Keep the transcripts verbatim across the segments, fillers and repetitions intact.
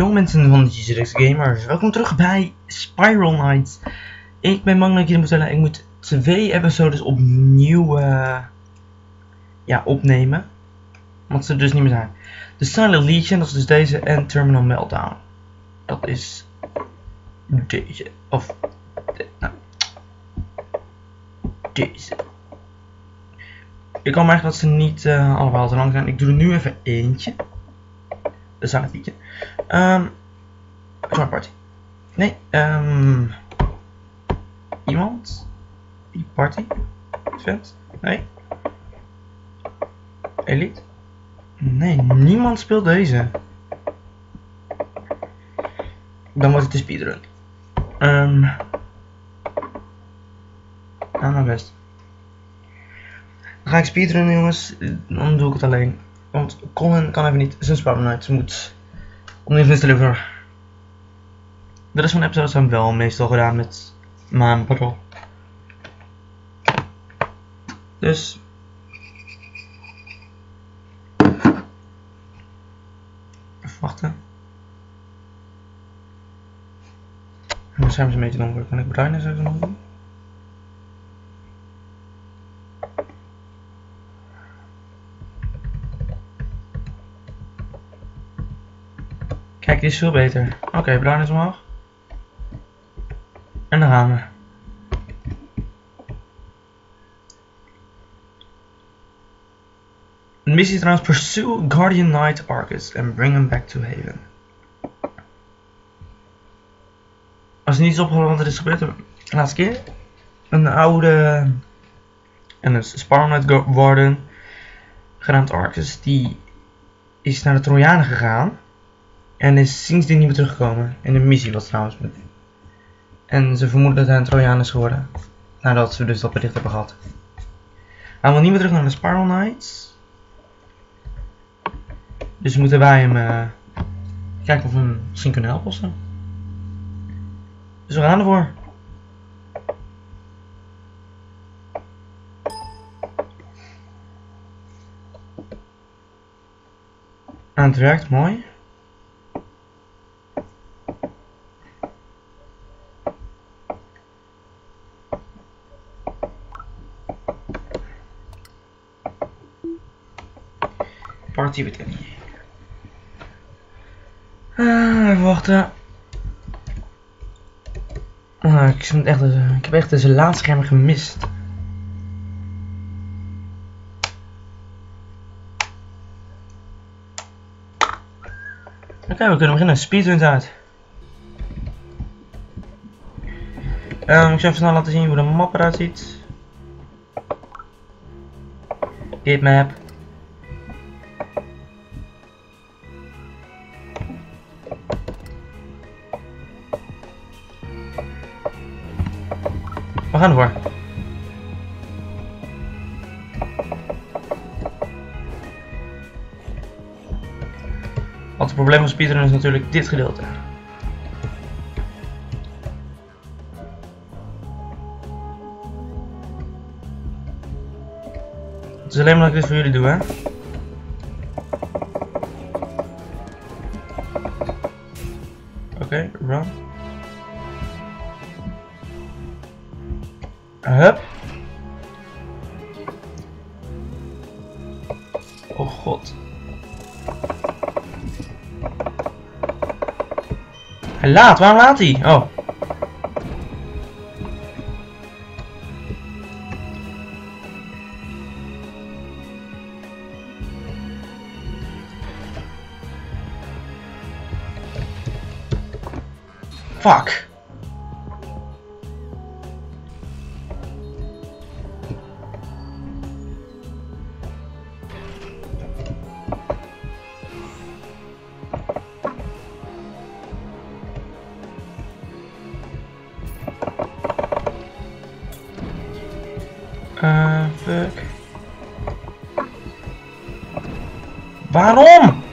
Yo mensen van G Z X Gamers, welkom terug bij Spiral Knights. Ik ben bang dat ik jullie moet vertellen, ik moet twee episodes opnieuw uh, ja, opnemen. Want ze er dus niet meer zijn. The Silent Legion, dat is dus deze, en Terminal Meltdown. Dat is deze, of de, nou, deze. Ik kan me eigenlijk dat ze niet uh, allemaal te lang zijn. Ik doe er nu even eentje. De Silent Legion. Um, Join party. Nee, um, iemand? Die party? Vent? Nee. Elite? Nee, niemand speelt deze. Dan wordt het de speedrun. Um, nou, nou best. Dan ga ik speedrunnen, jongens. Dan doe ik het alleen. Want Colin kan even niet zijn Spiral Knights moet opnieuw installeren. De rest van de episodes zijn wel meestal gedaan met mijn patrol. Dus even wachten. Mijn scherm is een beetje donker. Kan ik brightness even nog doen? Kijk, dit is veel beter. Oké, okay, brightness omhoog. En dan gaan we. De missie is trouwens: pursue Guardian Knight Arcus and bring him back to Haven. Als er niets opgevallen wat er is gebeurd de laatste keer. Een oude en een Spiral Knight Warden genaamd Arcus, die is naar de Trojanen gegaan. En is sindsdien niet meer teruggekomen. In de missie was trouwens. En ze vermoeden dat hij een Trojaan is geworden. Nadat ze dus dat bericht hebben gehad. Hij wil niet meer terug naar de Spiral Knights. Dus moeten wij hem uh, kijken of we hem misschien kunnen helpen ofzo. Dus we gaan ervoor. En het werkt mooi. Party with Annie. Ah, even wachten. Ah, ik, echt, ik heb echt deze laadschermen gemist. Oké, okay, we kunnen beginnen. Speedrun uit. Um, ik zal even snel laten zien hoe de map eruit ziet. Gate map. We gaan ervoor. Want het probleem van speedrun is natuurlijk dit gedeelte. Het is alleen maar dat ik dit voor jullie doe, hè. Oké, okay, run. Hup. Oh god. Hij laat, waarom laat hij? Oh. Fuck. Uh, fuck. Waarom?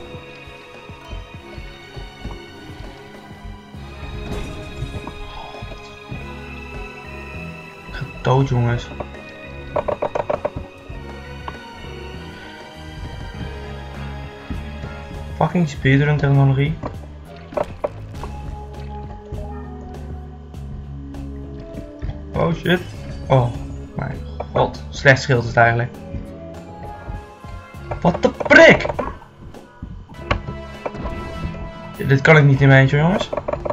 Ik ga dood, jongens. Fucking speedrun technologie. Oh shit. Oh mijn god. Slecht schild is het eigenlijk. Wat de prik! Ja, dit kan ik niet in mijn eentje, jongens.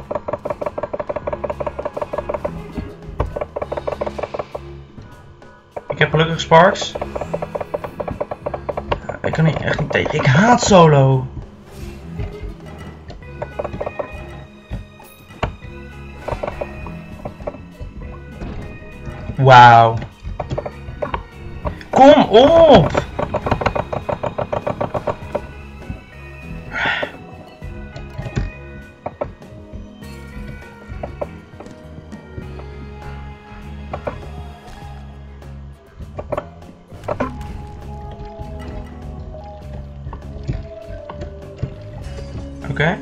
Ik heb gelukkig Sparks. Ik kan hier echt niet tegen. Ik haat solo. Wauw. Kom op! Oké. Okay.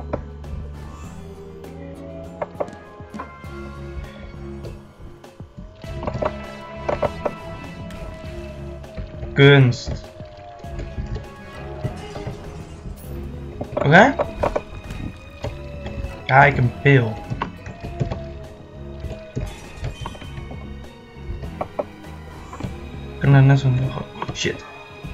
Kunst. Oké. Okay. Ja, ik heb een pil. Ik kan er net zo nog. Oh, shit.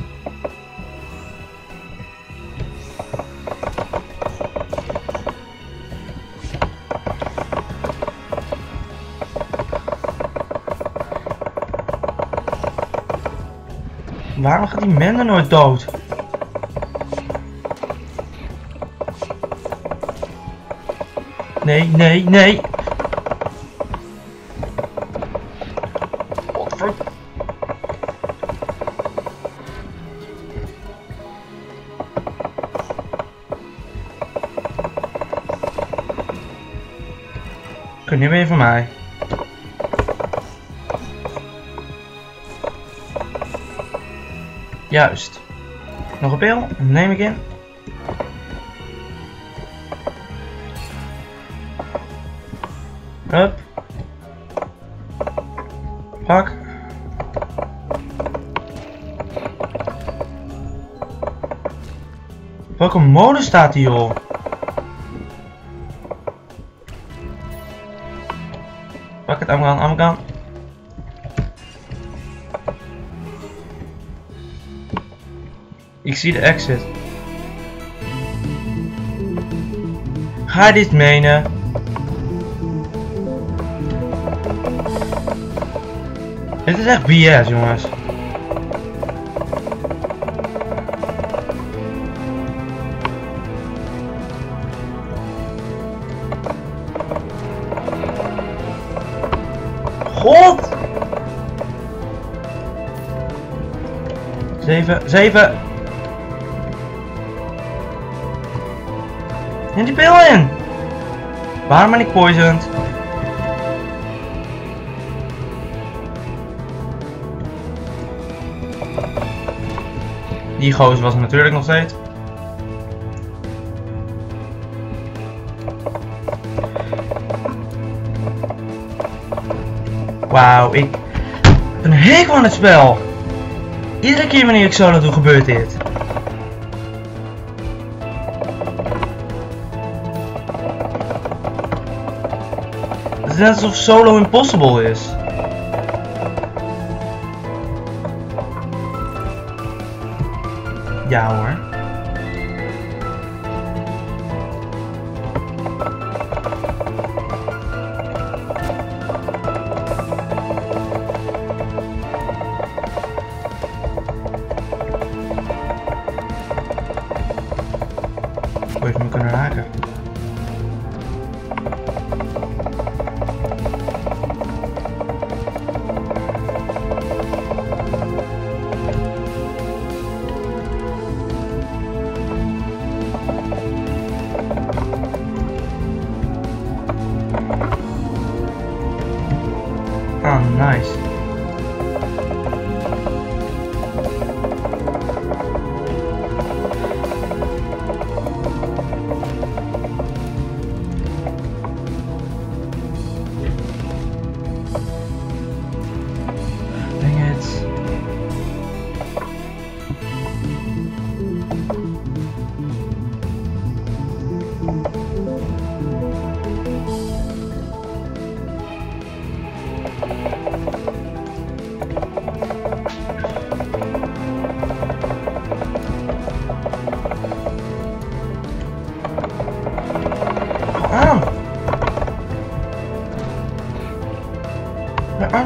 Waarom gaat die man er nooit dood? Nee, nee, nee. Godver... Kun je meer van mij? Juist. Nog een pil. Neem ik in. Hup. Pak. Welke mode staat hier, joh? Pak het aan, aan, aan. Ik zie de exit. Ga je dit menen? Dit is echt B S, jongens. God! Zeven, zeven. Neem die pil in! Waarom ben ik poisoned? Die gozer was er natuurlijk nog steeds. Wauw, ik heb een hekel aan het spel. Iedere keer wanneer ik solo doe gebeurt dit. Het is net alsof solo impossible is. Ja hoor. Ik wil even me kunnen raken.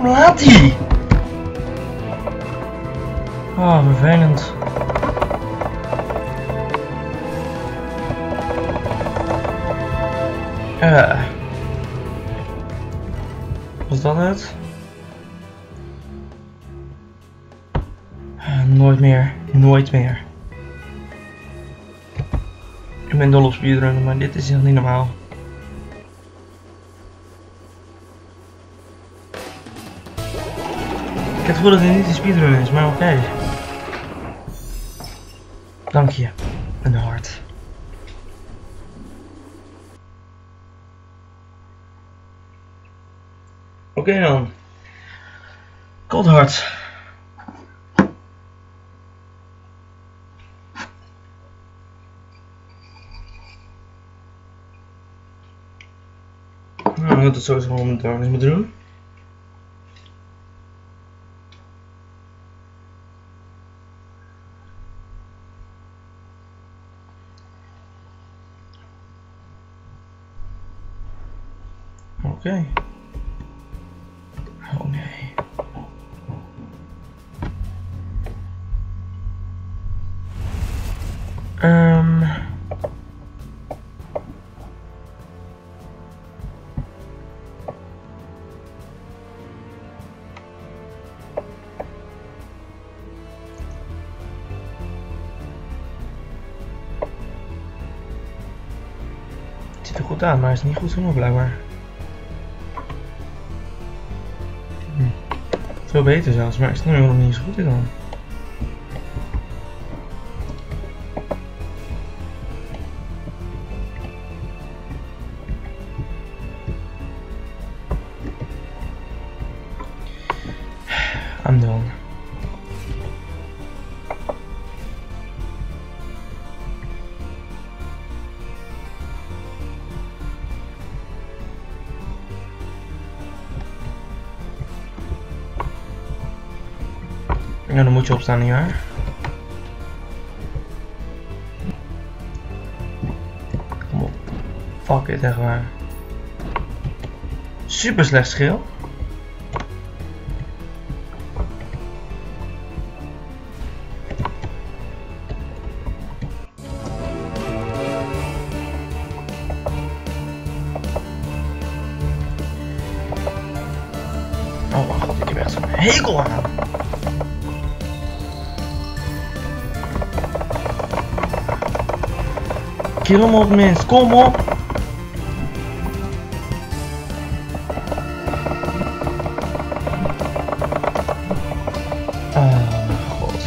Waarom laat hij? Oh, vervelend. Uh. Was dat het? Uh, nooit meer. Nooit meer. Ik ben dol op speedrunnen, maar dit is echt niet normaal. Ik heb het gevoel dat dit niet een speedrun is, maar oké. Okay. Dank je. Een hart. Oké okay dan. Cold Heart. Nou, dat is sowieso wel met darkness moeten doen. Oké. Okay. Oh nee. Um. Het ziet er goed aan, maar het is niet goed genoeg blijkbaar. Hm. Veel beter zelfs, maar ik snap nog niet zo goed in dan. I'm done. Ja, dan moet je opstaan, nietwaar? Kom op. Fuck it, echt waar. Super slecht schil. Oh mijn god, ik heb echt zo'n hekel aan. Kill hem op, mens, kom op! Oh mijn god.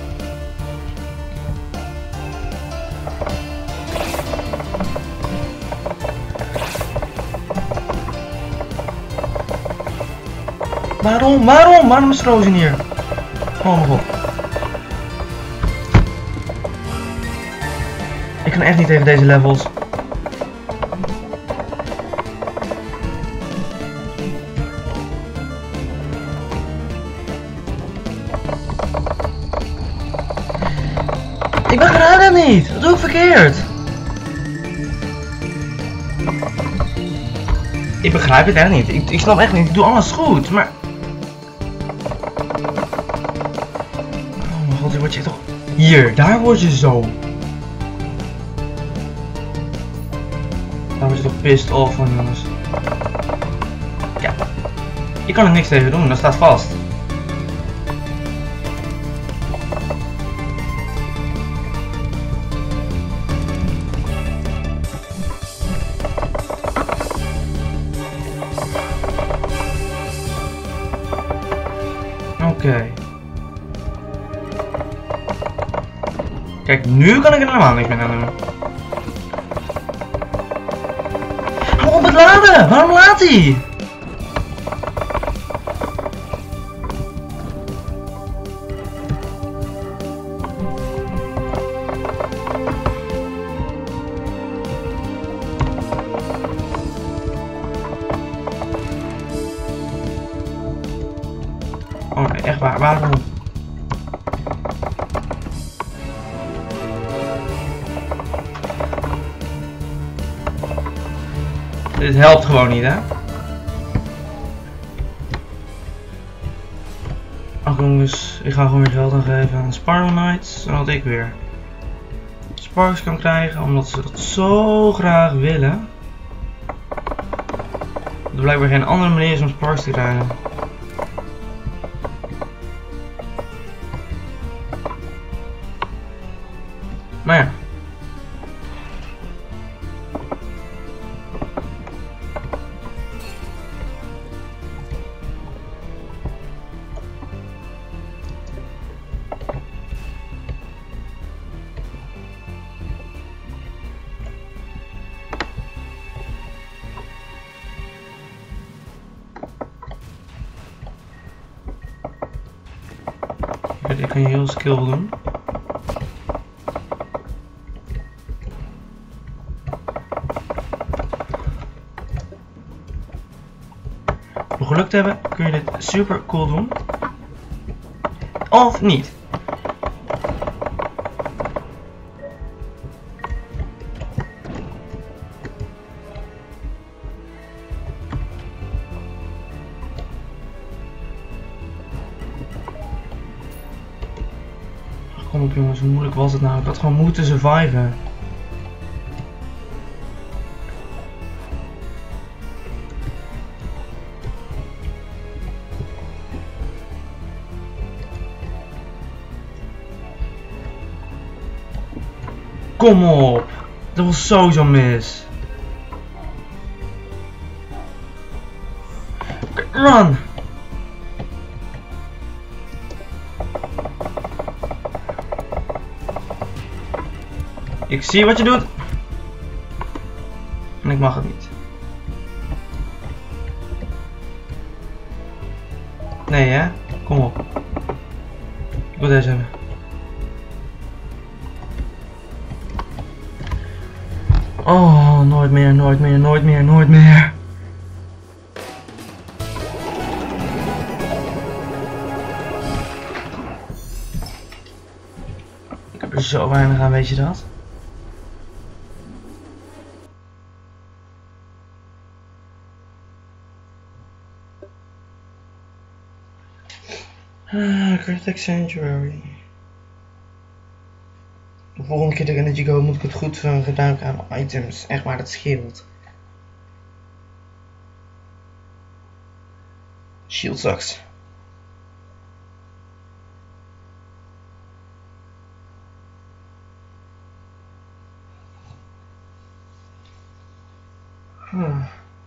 Waarom? Waarom? Waarom is Rozen hier? Oh mijn god. Ik kan echt niet tegen deze levels. Ik begrijp het niet. Wat doe ik verkeerd? Ik begrijp het echt niet. Ik, ik snap echt niet. Ik doe alles goed, maar... Oh mijn god, die word je toch... Hier, daar word je zo. Daar word je toch pissed off van, jongens. Ja. Je kan er niks tegen doen, dat staat vast. Oké. Okay. Kijk, nu kan ik er helemaal niks meer aan doen. Hou op het laden! Waarom laat hij? Oh nee, echt waar, waarom? Dit helpt gewoon niet, hè? Ach jongens, ik ga gewoon weer geld aangeven aan Spiral Knights, zodat ik weer Sparks kan krijgen, omdat ze dat zo graag willen. Er blijkbaar geen andere manier is om Sparks te krijgen. Maar ja. Ik kan je heel skill doen. Om geluk te hebben kun je dit super cool doen. Of niet. Kom op jongens, hoe moeilijk was het nou? Ik had gewoon moeten surviven. Kom op! Dat was sowieso mis. Okay, run! Ik zie wat je doet. En ik mag het niet. Nee hè? Kom op. Ik wil deze hebben. Oh, nooit meer, nooit meer, nooit meer, nooit meer. Ik heb er zo weinig aan, weet je dat? Ah, Cryptic Sanctuary. De volgende keer de Energy Go moet ik het goed uh, gebruiken aan items. Echt waar, dat scheelt. Shield sucks. Hmm.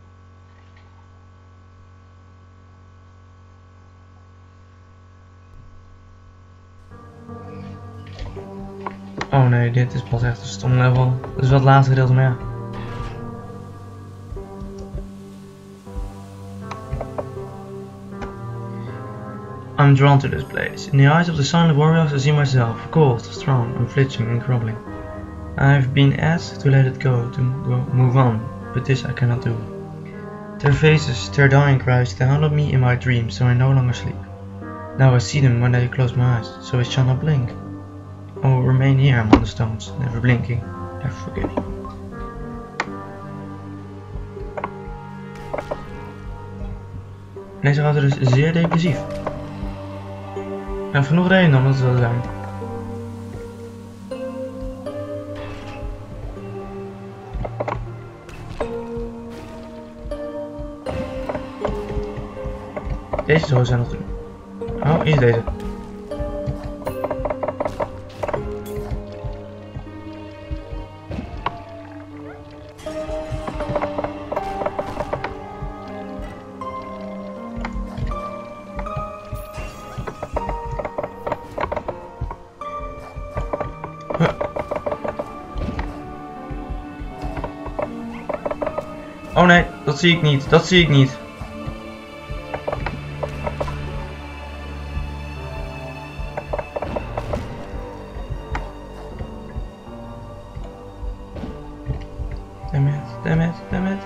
Oh nee, dit is pas echt een stom level. Dat is wel het laatste gedeelte, maar ja. I'm drawn to this place. In the eyes of the silent warriors I see myself, cold, strong, unflinching and crumbling. I've been asked to let it go, to go, move on, but this I cannot do. Their faces, their dying cries, they haunt me in my dreams, so I no longer sleep. Now I see them when I close my eyes, so I shall not blink. I will remain here among the stones, never blinking, never forgetting. Deze ruiter is zeer depressief. En genoeg reden om dat te zijn. Deze zou zijn nog doen. Oh, hier is deze. Oh nee, dat zie ik niet, dat zie ik niet. Damn it, damn it, damn it.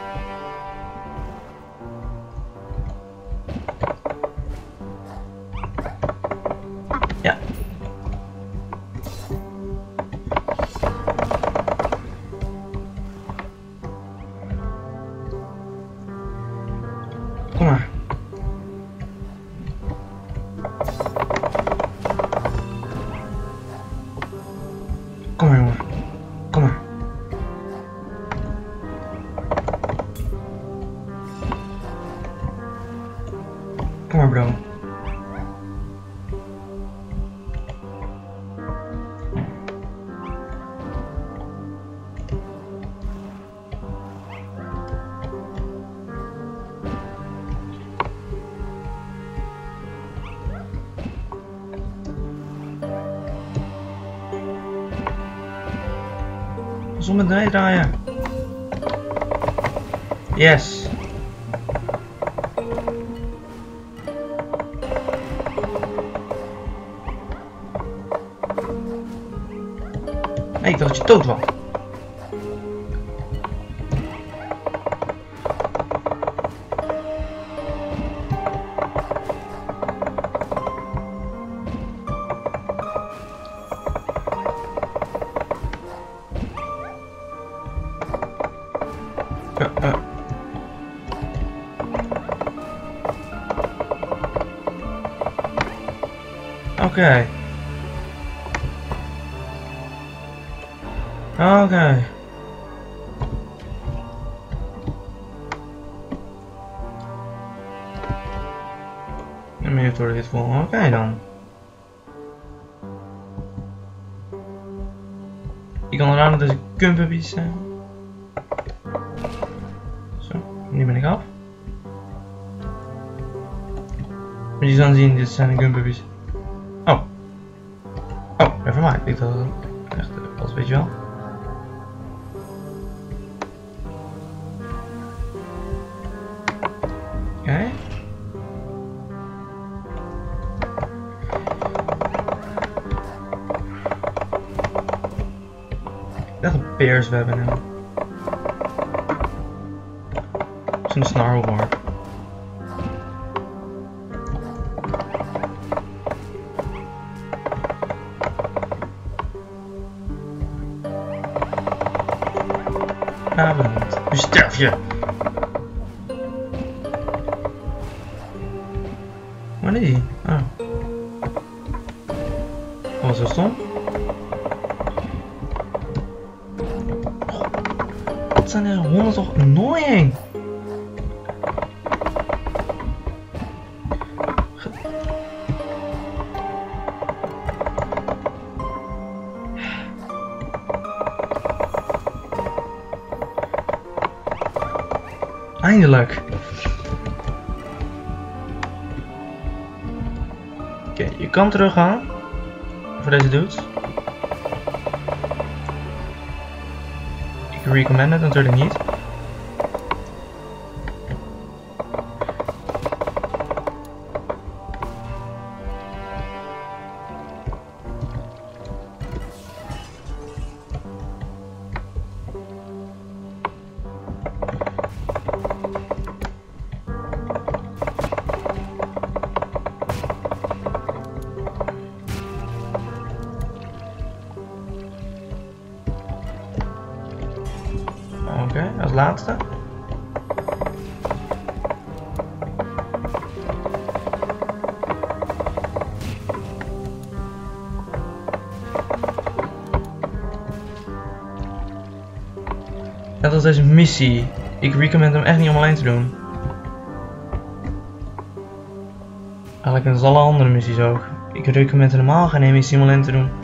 Ja. Pas met meedraaien. Yes. Nee, ik dacht dat je dood was. Uh, uh. Oké. Okay. Oké. Okay. En meer door dit vol. Oké okay, dan. Ik kan eraan dat deze kumpuppies zijn. Zo, nu ben ik af. Moet je dan zien, dit zijn de kumpuppies. Oh. Oh, even maar. Ik dacht dat het echt was, weet je wel. Oké. Okay. Dat een peers we hebben nu. Zo'n snarlboard. Ja, bedankt. Nu sterf je! Waar is hij? Oh. Dat was zo stom. Wat zijn er honden toch annoying? Eindelijk. Oké, okay, je kan teruggaan voor deze dudes. Ik recommend het natuurlijk niet. Oké, okay, als laatste. Dat was deze missie. Ik recommend hem echt niet om alleen te doen. Eigenlijk met alle andere missies ook. Ik recommend helemaal geen missie om alleen te doen.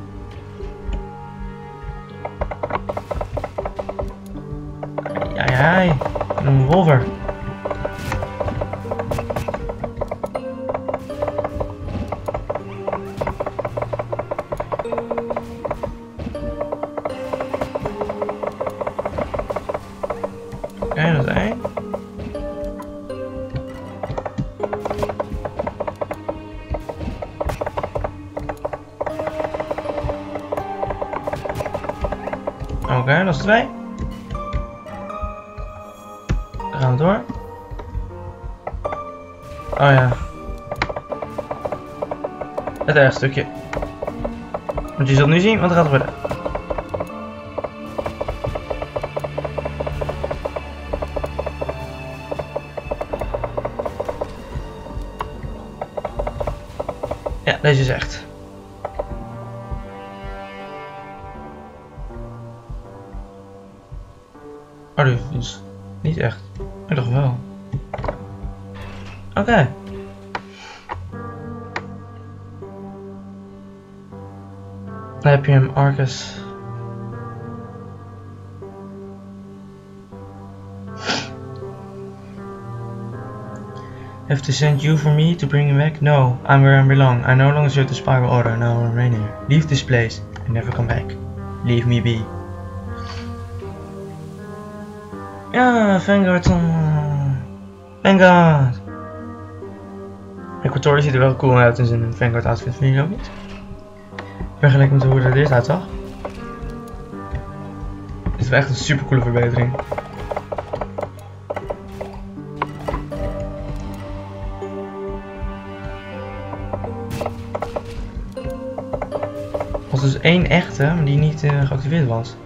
Ai, een wolver. Oké, okay, dat is één. Oké, okay, dat is twee. Dan gaan we door. Oh ja. Het ergste stukje. Want je zult nu zien wat er gaat worden. Ja, deze is echt. Oh, dit is niet echt. Ik dacht wel. Oké. Okay. Dan heb je hem, Arcus. Have to send you for me to bring him back? No, I'm where I belong. I no longer serve the Spiral Order, now I remain here. Leave this place and never come back. Leave me be. Ja, Vanguard. Uh, Vanguard. Equatorial ziet er wel cool uit in zijn Vanguard outfit, vind je ook niet? Vergeleken met hoe er dit uitzag. Dit is wel echt een super coole verbetering. Er was dus één echte, maar die niet uh, geactiveerd was.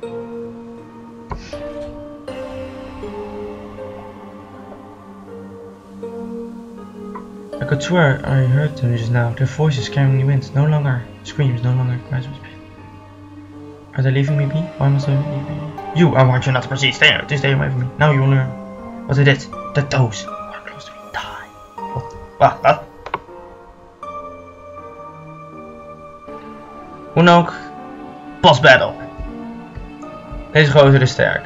I could swear I heard them just now. Their voices carrying the wind. No longer screams, no longer cries. Are they leaving me be? Why must I leave me? You, I want you not to proceed. Stay, to stay away from me. Now you will learn what they did. That those who are close to me die. What? Wat? Wat? Hoe dan ook. Boss battle. Deze gozer is sterk.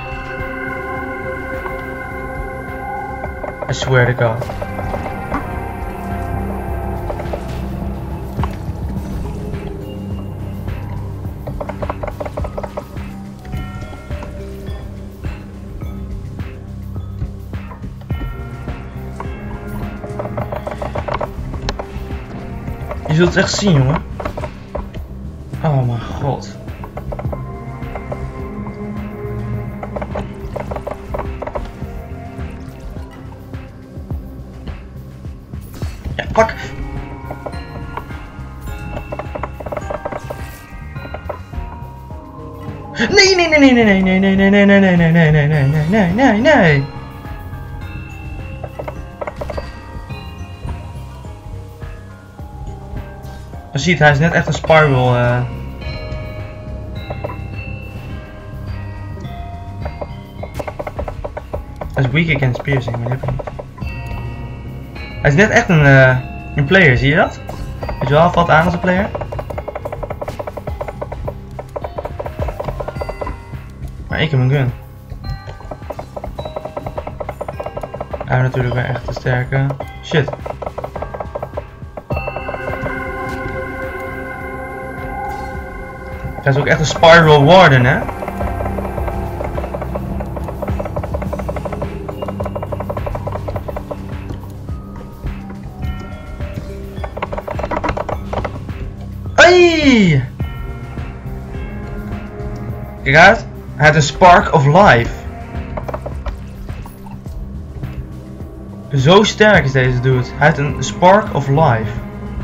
I swear to God. Je zult het echt zien, jongen. Oh mijn god. Ja, pak. Nee, nee, nee, nee, nee, nee, nee, nee, nee, nee, nee, nee, nee, nee, nee, nee, nee, nee. Je ziet, hij is net echt een spiral. Uh... Hij is weak against piercing, maar die heb ik niet. Hij is net echt een, uh, een player, zie je dat? Weet je wel, valt aan als een player. Maar ik heb een gun. Hij heeft natuurlijk wel echt een sterke shit. Hij is ook echt een spiral warden, hè? Hey! Kijk uit, hij heeft een spark of life. Zo sterk is deze dude. Hij heeft een spark of life.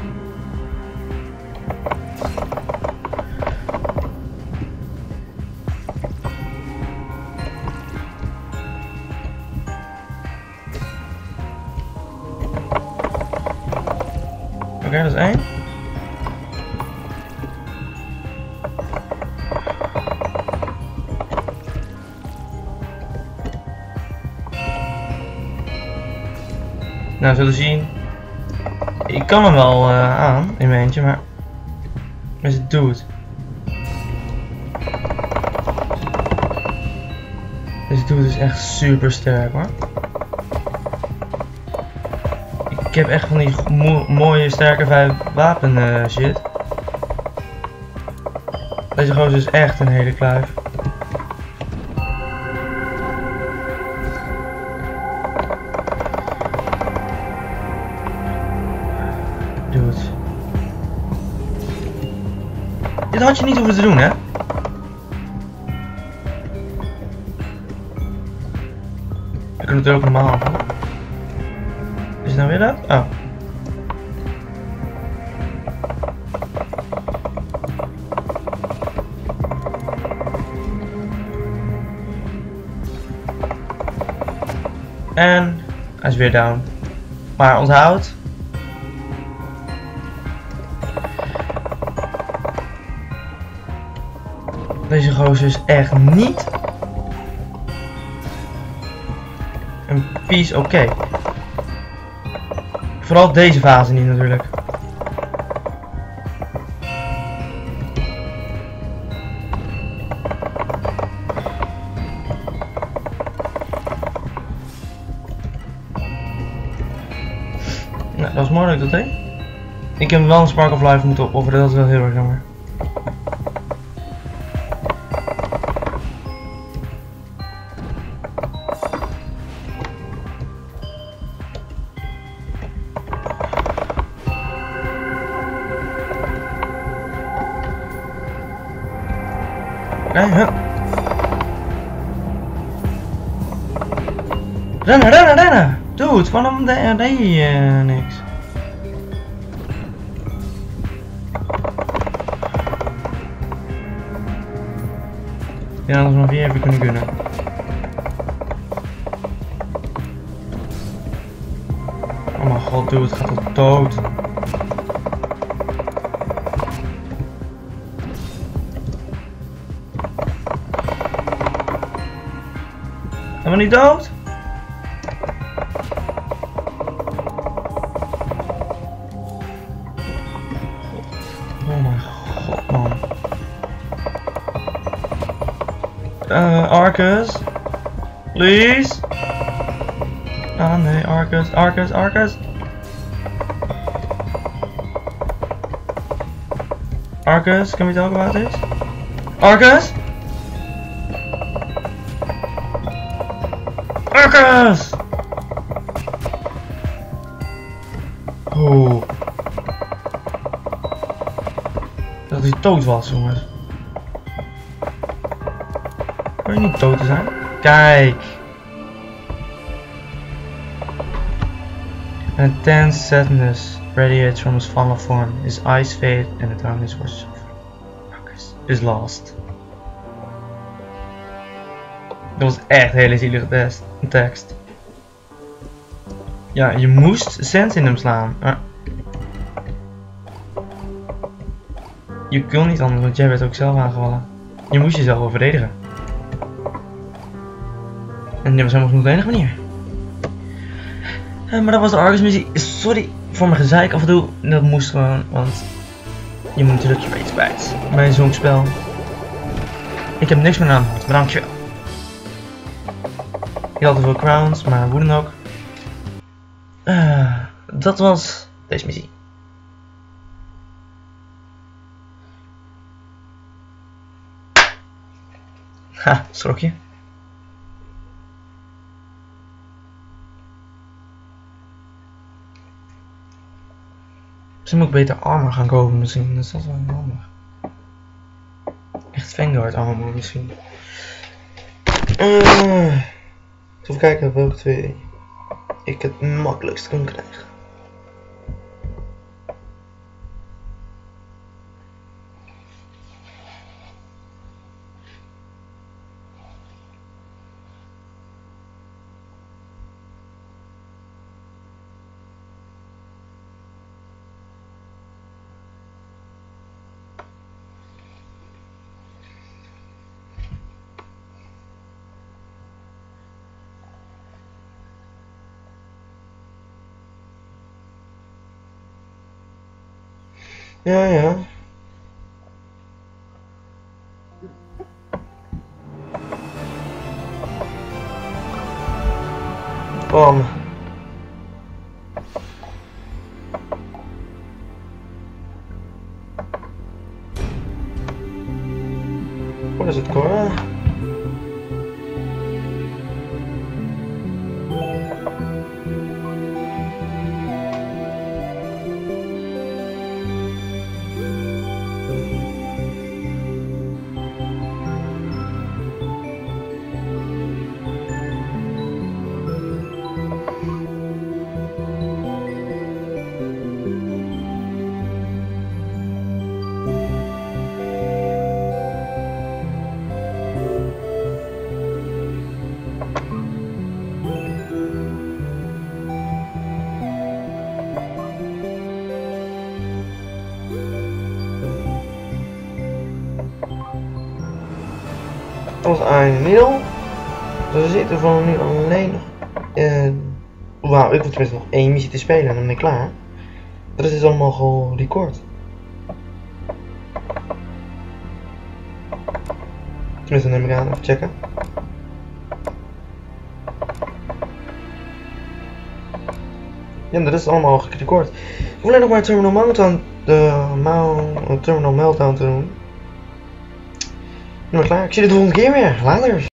Oké, okay, dat is één. Nou, zullen we zien. Ik kan hem wel uh, aan in mijn eentje, maar is het dude. Deze dude is echt super sterk, hoor. Ik heb echt van die mo mooie sterke vijf wapen uh, shit. Deze gozer is echt een hele kluif. Dude. Dit had je niet hoeven te doen, hè? We kunnen het ook normaal aanvallen. Is het nou weer dat? Oh. En hij is weer down. Maar onthoud. Deze gozer is echt niet een piece oké. Okay. Vooral deze fase niet natuurlijk. Nou, dat is mooi dat ik dat deed. Ik heb wel een Spark of Life moeten opofferen, dat is wel heel erg jammer. Nee, huh. Rennen, rennen, rennen! Dude, waarom deed je uh, niks? Ja, dat is nog weer even kunnen kunnen. Oh mijn god, dude, het gaat al dood. Gaan we niet dood? Oh mijn god, man. Uh, Arcus? Please? Ah nee, Arcus, Arcus, Arcus. Arcus, can we talk about this? Arcus? Arcus! Oh. Dat hij dood was, jongens. Kan je niet dood te zijn? Kijk! An intense sadness radiates from his fallen form. His eyes fade and the darkness was Arcus is lost. Dat was echt een hele zielige test, tekst. Ja, je moest sense in hem slaan. Maar je kon niet anders, want jij werd ook zelf aangevallen. Je moest jezelf wel verdedigen. En dit was helemaal genoeg de enige manier. Uh, maar dat was de Arcus missie. Sorry voor mijn gezeik af en toe. Dat moest gewoon, want je moet natuurlijk je beetje kwijt bij zo'n spel. Ik heb niks meer aan de hand, maar dankjewel. Ik had te veel crowns, maar hoe dan ook. Uh, dat was deze missie. Ha, schrok je? Misschien moet ik beter armor gaan kopen, misschien. Dat is wel handig. Echt Vanguard armor misschien. Uh, even kijken welke twee ik het makkelijkst kan krijgen. Ja, ja. Bam. Wat is het, Cora? Dat was een middel. Dus we zitten van nu alleen nog. Uh, Wauw, ik hoef tenminste nog één missie te spelen en dan ben ik klaar. Dat is dus allemaal gewoon record. Tenminste, neem ik aan, even checken. Ja, dat is allemaal gerecord. Ik hoef alleen nog maar Terminal Meltdown, de Terminal Meltdown te doen. Nu maar klaar. Ik zie je de volgende keer weer. Later.